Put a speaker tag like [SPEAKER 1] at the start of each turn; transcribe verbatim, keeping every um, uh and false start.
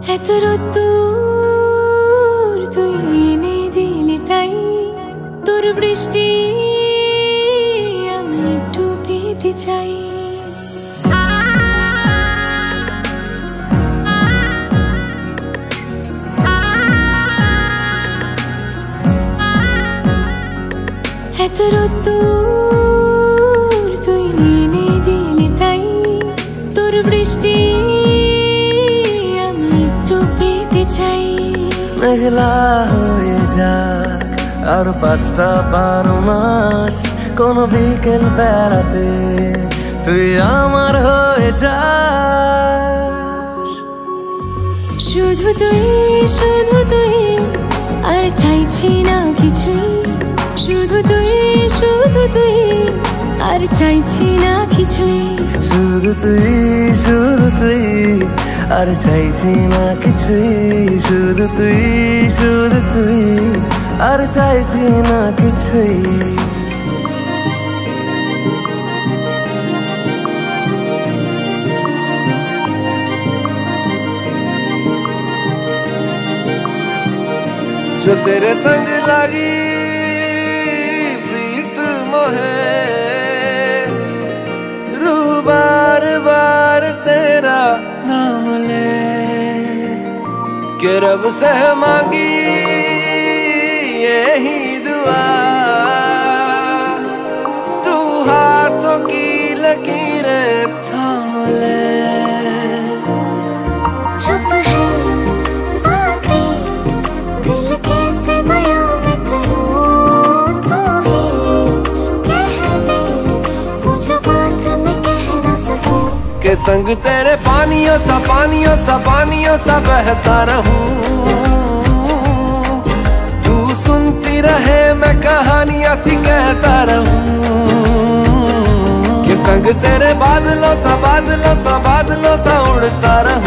[SPEAKER 1] এতদূর তুই এনে দিলি তাই তোর বৃষ্টি আমি একটু পেতে চাই। এতদূর তুই এনে দিলি তাই তোর বৃষ্টি আমি একটু পেতে চাই।
[SPEAKER 2] মেঘলা হয়ে যাক আর পাঁচটা বারো মাস, কোন বিকেল বেড়াতে তুই আমার হয়ে যাস।
[SPEAKER 1] শুধু তুই শুধু তুই আর চাইছি না কিছুই, শুধু তুই শুধু তুই আর চাইছি না কিছুই।
[SPEAKER 2] শুধু তুই শুধু তুই আর চাইছি না কিছুই, শুধু তুই শুধু তুই আর চাইছি না কিছুই।
[SPEAKER 3] जो तेरे संग लगी प्रीत मोहे, रूह बार बार तेरा नाम ले के रब से मांगी यही दुआ, तू हाथों की लकीरें थाम ले। के संग तेरे पानियों सा पानियों सा पानियों सा बहता रहूं, तू सुनती रहे मैं कहानियां सी कहता रहूं। के संग तेरे बादलों सा बादलों सा बादलों सा उड़ता रहूं,